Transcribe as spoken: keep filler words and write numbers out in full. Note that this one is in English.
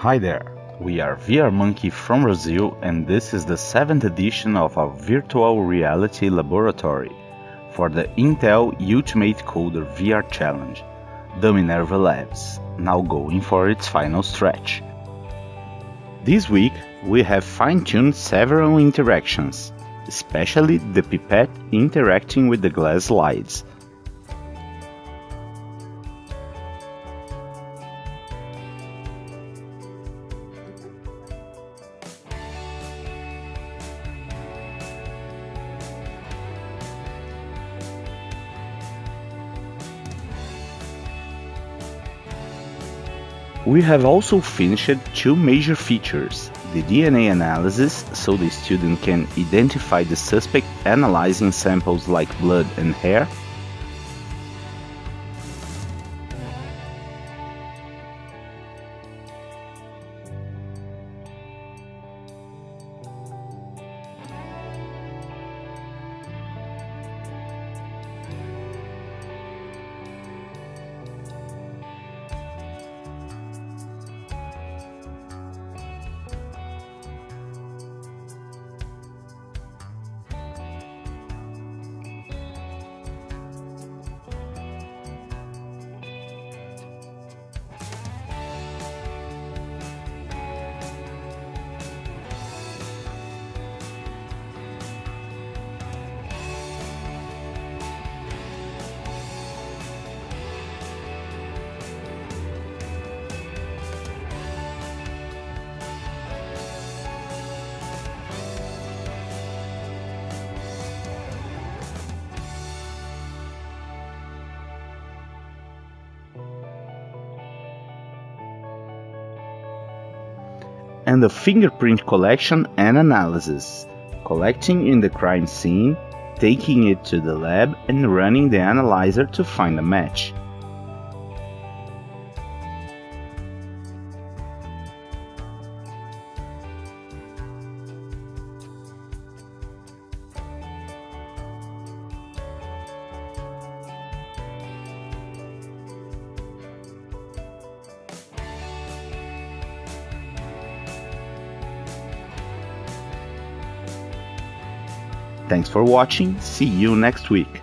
Hi there, we are VRMonkey from Brazil and this is the seventh edition of our Virtual Reality Laboratory for the Intel Ultimate Coder V R Challenge, the Minerva Labs, now going for its final stretch. This week we have fine-tuned several interactions, especially the pipette interacting with the glass slides. We have also finished two major features, the D N A analysis so the student can identify the suspect analyzing samples like blood and hair, and the fingerprint collection and analysis, collecting in the crime scene, taking it to the lab and running the analyzer to find a match. Thanks for watching, see you next week.